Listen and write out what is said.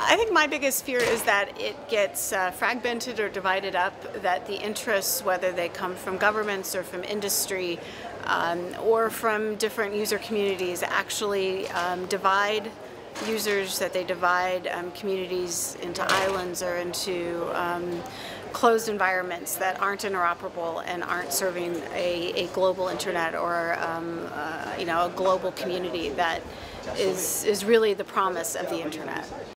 I think my biggest fear is that it gets fragmented or divided up, that the interests, whether they come from governments or from industry or from different user communities, actually divide users, that they divide communities into islands or into closed environments that aren't interoperable and aren't serving a global internet or a global community that is really the promise of the internet.